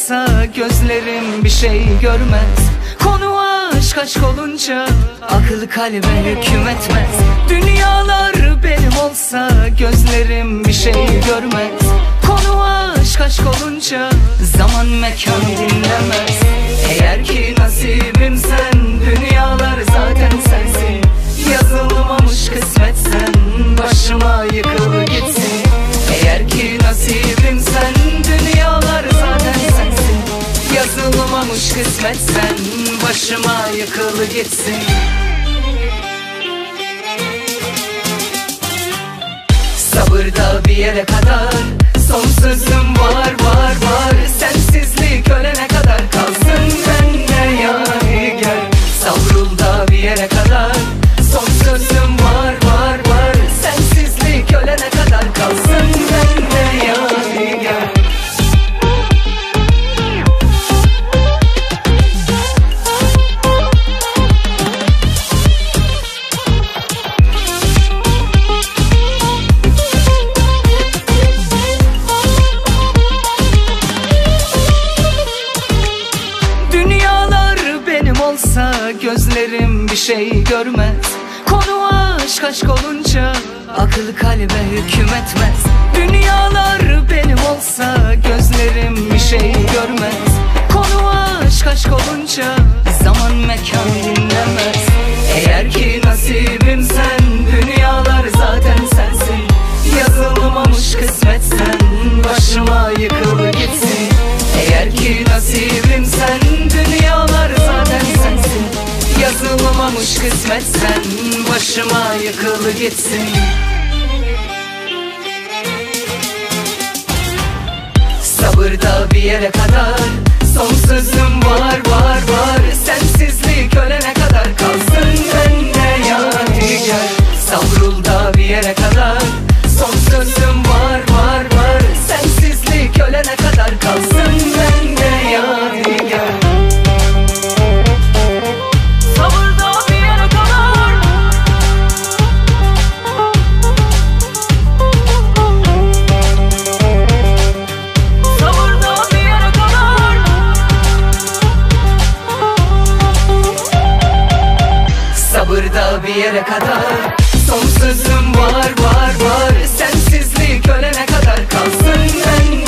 olsa gözlerim bir şey görmez. Konu aşk, aşk olunca akıl kalbe hüküm etmez. Dünyalar benim olsa gözlerim bir şey görmez. Konu aşk, aşk olunca zaman mekan dinlemez. Eğer ki nasibim sen, dünyalar zaten sensin. Yazılmamış kısmetsen başıma yıkıl gitsin. Eğer ki nasibim sen, dünyalar zaten sensin. Yazılmamış kısmetsen başıma yıkıl gitsin. Sabırda bir yere kadar, son sözüm var var var. Sensizlik ölene kadar kalsın benimle yani gel. Savrul da bir yere kadar, son sözüm var var var. Sensizlik ölene kadar kalsın benimle yani gel. Olsa gözlerim bir şey görmez. Konu aşk, aşk olunca akıl kalbe hüküm etmez. Dünyalar benim olsa gözlerim bir şey görmez. Konu aşk, aşk olunca zaman mekan dinlemez. Eğer ki nasibim sen, dünyalar zaten sensin. Yazılmamış kısmetsen başıma yıkıl gitsin. Eğer ki nasibim sen, dünyalar zaten sensin. Yazılmamış kısmetsen başıma yıkıl gitsin. Sabırda bir yere kadar, son sözüm var var var. Sensizlik ölene kadar kalsın benimle yani gel. Savrul da bir yere kadar, son sözüm var var var. Sensizlik ölene kadar kalsın benimle yani gel. Sabırda bir yere kadar, sabırda bir yere kadar. Sabırda bir yere kadar, son sözüm var var var. Sensizlik ölene kadar kalsın benimle